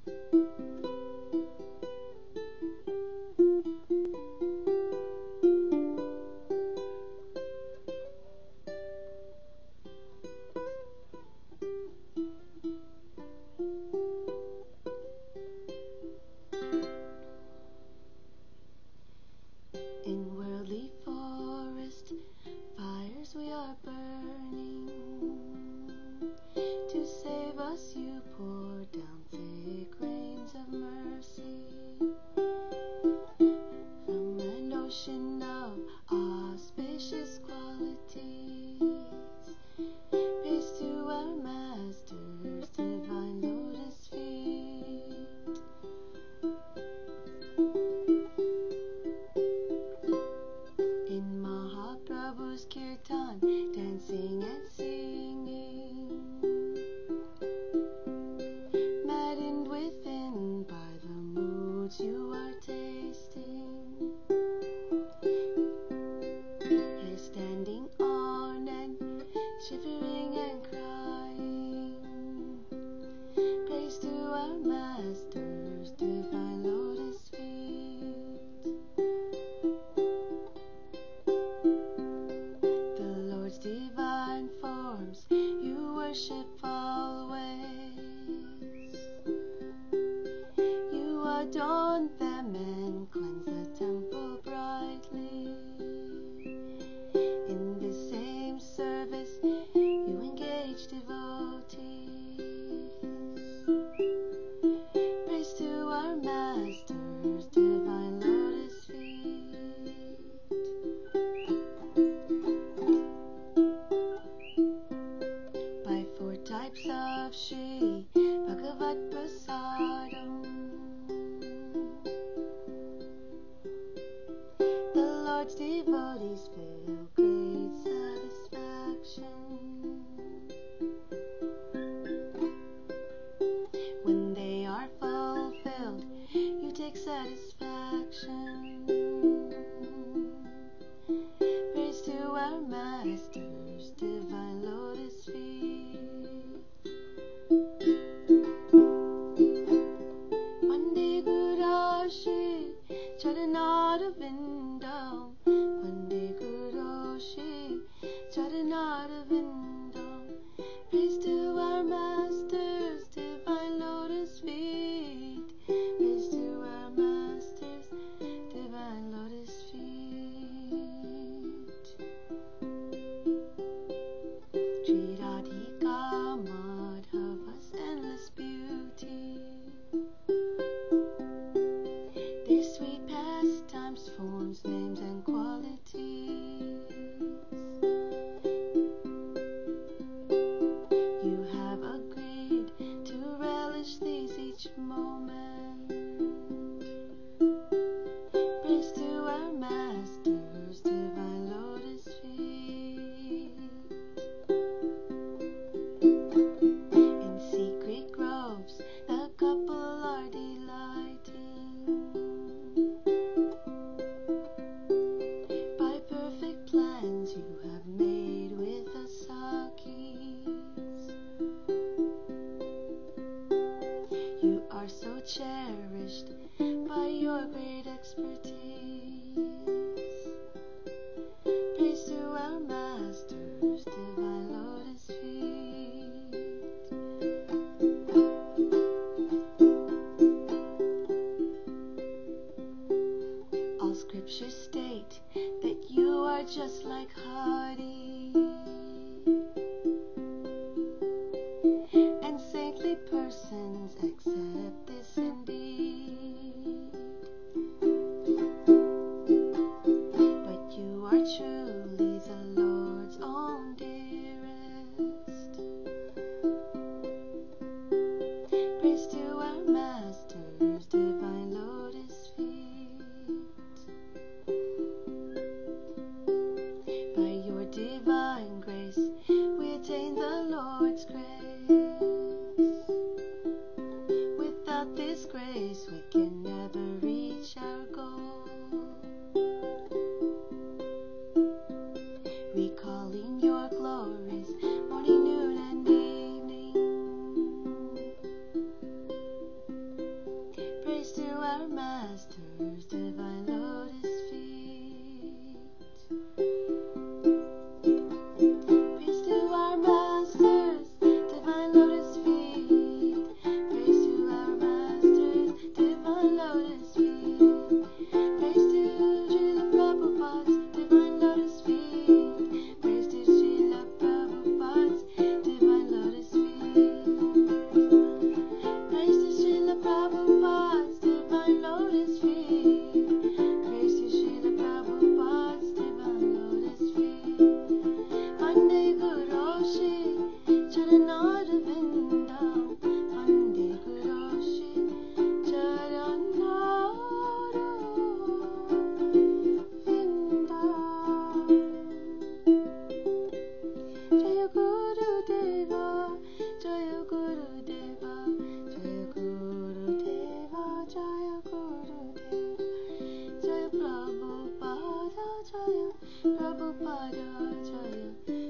In worldly forest fires we are burning. To save us you pour down thick rains of mercy. From an ocean of auspicious qualities, praise to our Master's divine lotus feet. In Mahaprabhu's kirtan, dancing and singing, maddened within by the moods you are tasting. Here standing on and shivering and crying, praise to our Master's divine lotus feet. The Lord's divine forms you worship always. You adorn them and cleanse the temple brightly. In this same service you engage devotees. Praise to our Master's divine lotus feet. By 4 types of Shri Bhagavat Prasadam, the Lord's devotees feel great satisfaction. When they are fulfilled, you take satisfaction. Praise to our Master's divine lotus feet. Vande Guru Shri Charanarvindam, Vande Guru Shri Charanarvindam. Praise to our Master's divine lotus feet. Praise to our Master's divine lotus feet. Sri Radhika Madhava's endless beauty, their sweet pastimes, forms, names, and qualities. You have agreed to relish these each moment. Praise to our Master's divine lotus feet. In secret groves the couple are delighting. By perfect plans you have made with the Sakis. You are so cherished by your great expertise. Praise to our Master's divine lotus feet. All scriptures state that you are just like Hari, and saintly persons accept this indeed. Jaya, Prabhupada Jaya,